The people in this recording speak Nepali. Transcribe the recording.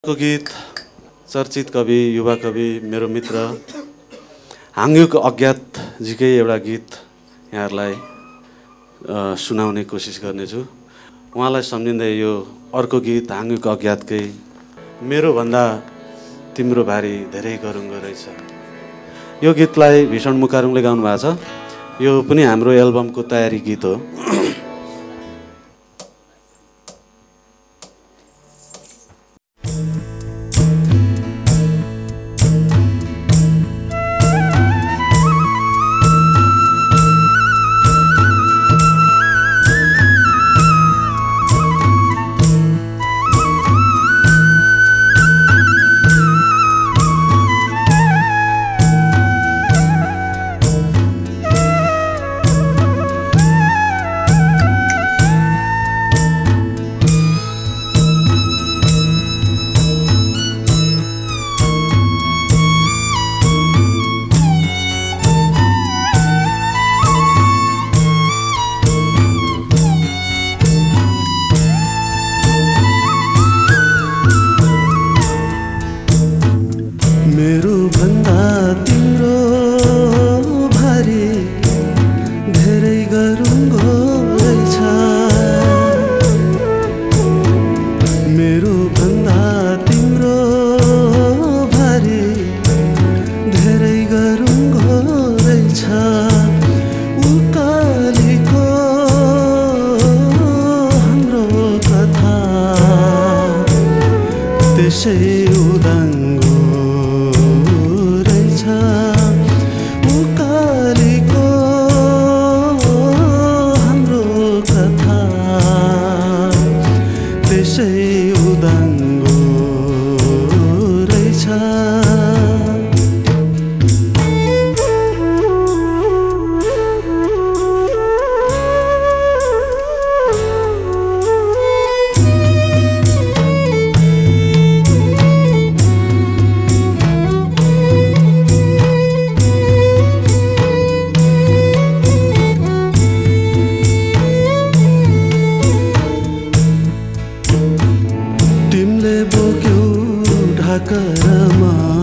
को गीत चर्चित कवि युवा कवि मेरो मित्र हाङयुक अज्ञात जीकै एउटा गीत यहाँहरूलाई सुनाउने कोसिस गर्नेछु। उहाँलाई सम्झिँदै यो अर्को गीत हाङयुक अज्ञातकै मेरो भन्दा तिम्रो भारी धेरै गरुङ्गो रहेछ। यो गीतलाई भीषण मुकारुङले गाउनु भएको छ। यो पनि हाम्रो एल्बमको तयारी गीत हो। मेरो भन्दा तिम्रो भारी धेरै गरुङ्गो रहेछ। मेरो भन्दा तिम्रो भारी धेरै गरुङ्गो रहेछ। उकालीको हाम्रो कथा त्यसै उदाङ्गो उकालीको हाम्रो कथा त्यसै उदाङ्गो रहेछ। तिमीले बोक्यौ ढाकरमा